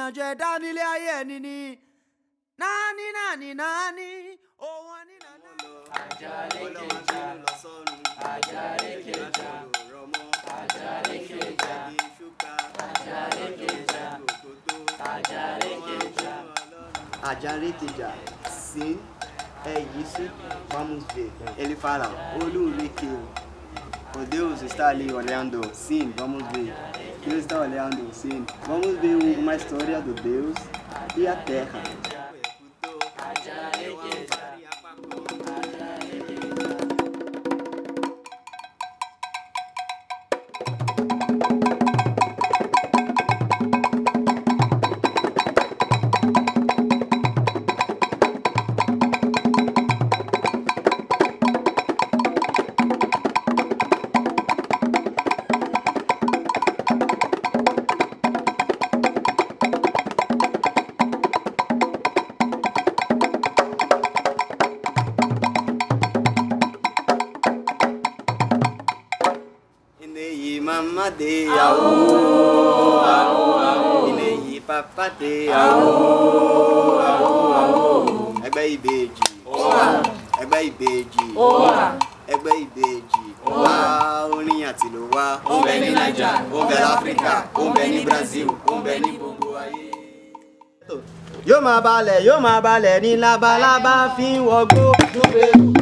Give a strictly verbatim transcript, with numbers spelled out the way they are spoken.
ìgbìyànjú ẹ̀dá nílé ayé ẹni ni nání nání nání ohun àní nàná. Àjàlékèjà Àjàlékèjà Àjàlékèjà Àjàlékèjà Àjàlékèjà Àjàlékèjà, sim, é isso, vamos ver. Ele fala, olha que o Deus está ali olhando, sim, vamos ver. Deus está olhando, sim. Vamos ver uma história do Deus e a terra. Mama de au au au Ineyi papa de au au au Ẹgbẹ́ ìbejì Ẹgbẹ́ ìbejì Ẹgbẹ́ ìbejì wá orin àtìlù wá ó ń bẹ ní Naija ó ń bẹ l'Áfíríkà ó ń bẹ ní Brazil ó ń bẹ ní gbogbo ayé. Yóò máa balẹ̀ yóò máa balẹ̀ ní labalábá fi ń wọgbó.